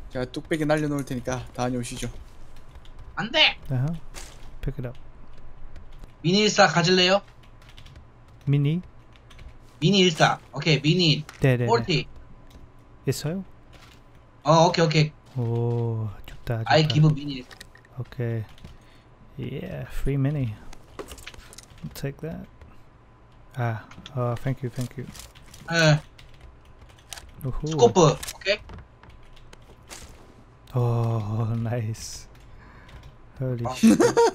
제가 뚝배기 날려놓을 테니까 다녀오시죠. 안돼. Pick it up. 미니 14 가질래요? 미니? 미니 14. 오케이 미니 네네. 40. 있어요? 오케이. 오, 좋다. I give 미니. Okay. Yeah, free mini. I'll take that. Thank you. 예. Ooh. 스코프. 오케이. Oh, nice. Holy shit.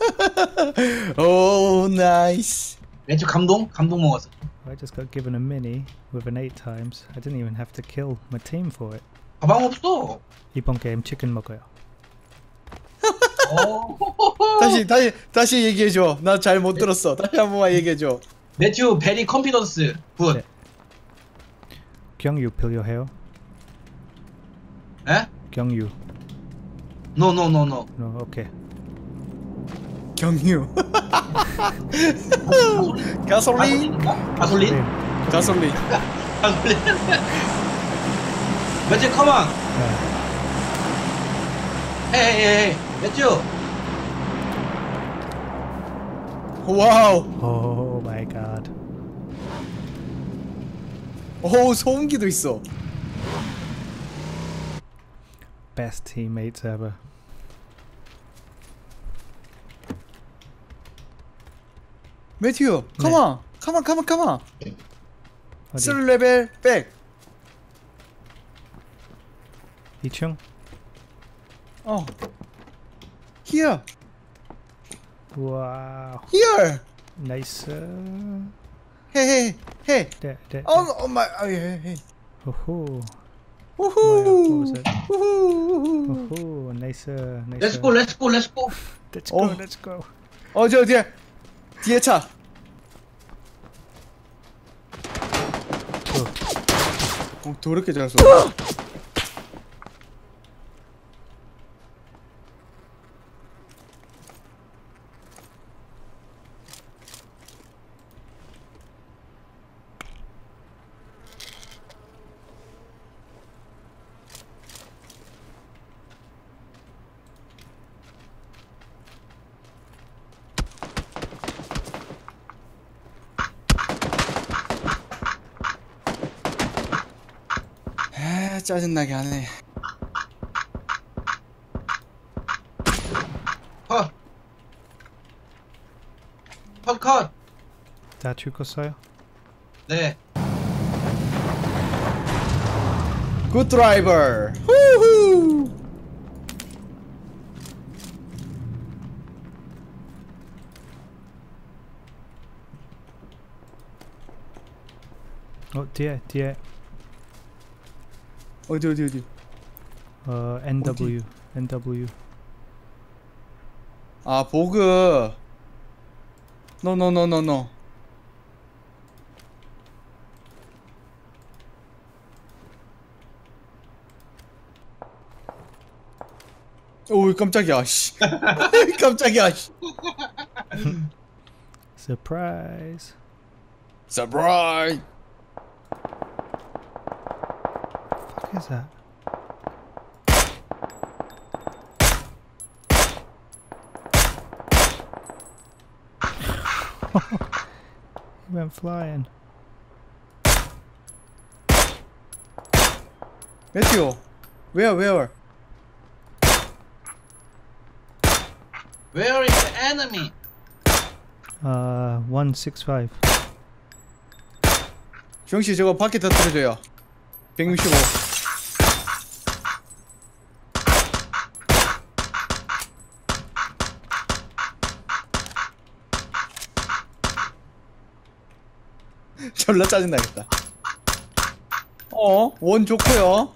오 나이스. 매주 감동 먹었어. I just got given a mini with an 8 times. I didn't even have to kill my team for it. 가방 없어. 이번 게임 치킨 먹어요. 다시 얘기해줘. 나 잘 못 들었어. 다시 한 번만 얘기해줘. 매튜 베리 컨피던스 굿. 네. 경유 필요해요? 에? 경유. No. No, okay. 경유. 가솔린. 가솔린? 매튜 컴온. 헤이 매튜. 와우. Oh my god. 오 소음기도 있어. Best teammates ever. 매튜, 컴온. 3레벨 백. 2층? Here. Wow. Here. Nice. Hey. There. Oh my. Hey. Woohoo. Woohoo. What was it? Woohoo. Woohoo. Nice. Let's go. Let's go. 저 뒤에 차. 더럽게 잘 쏘. 짜증나게 하네. 컷. 다 죽었어요? 네. 굿 드라이버. 후후. 뒤에. 어디. NW. 아 보그. No. 오 깜짝이야. 씨. 깜짝이야. 씨. Surprise. Surprise. What is that? He went flying. 매튜. Where? Where is the enemy? 165. 주영씨 저거 바퀴 터뜨려줘요. 165. 졸라 짜증나겠다. 원 좋고요.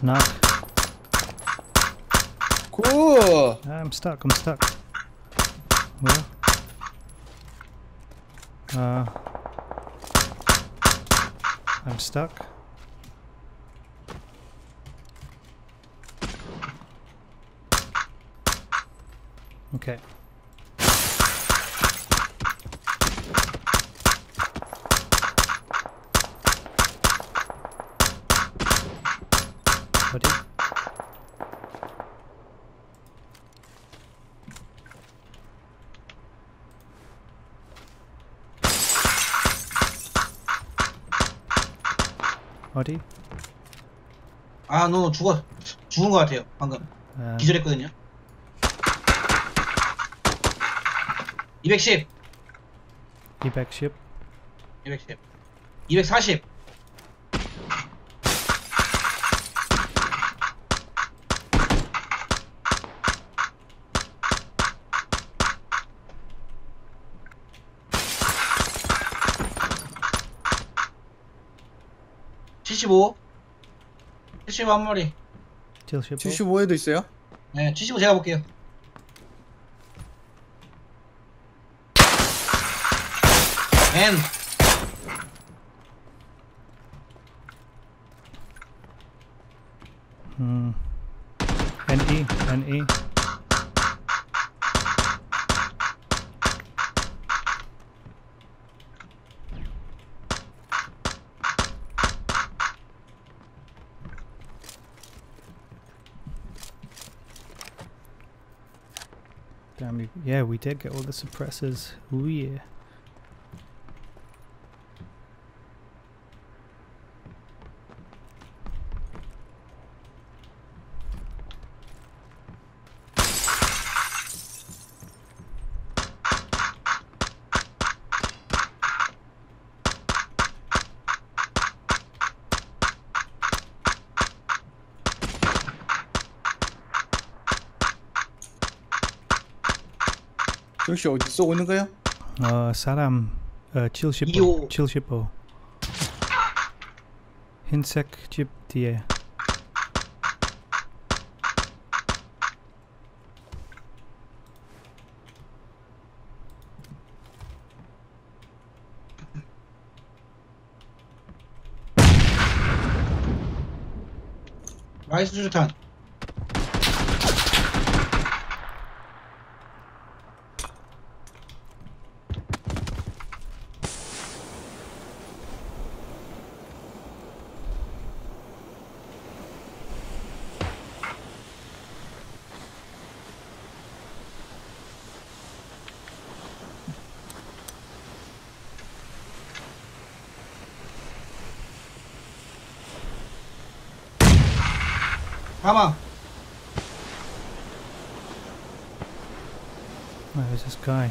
knock. 굿. I'm stuck. I'm stuck. Well. I'm stuck. Okay. 어디? 어디? 아, 너 죽은 것 같아요. 방금 기절했거든요. 210, 210. 210, 240. (75) 75 한 마리. 75. 75에도 있어요? 네, 75 제가 볼게요. N. NE. NE. Damn, yeah, we did get all the suppressors. Ooh yeah. 역시 어디 쏘고 있는 거예요? 사람 70. 25. 75. 흰색 집 뒤에. 라이스 수류탄. 가만. Where is this guy?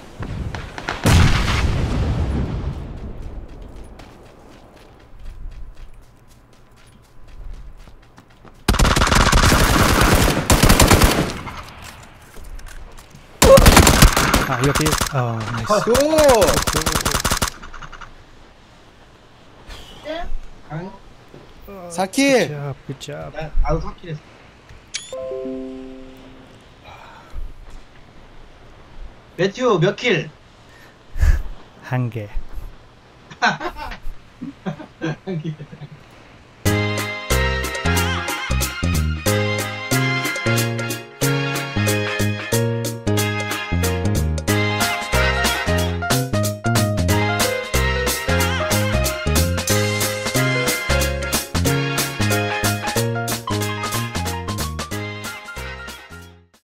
여기. Oh, nice. 굿. 강. 4킬. Good job. Good job. 나도 4킬 했어. 매튜 몇 킬? 한 개. 한 킬.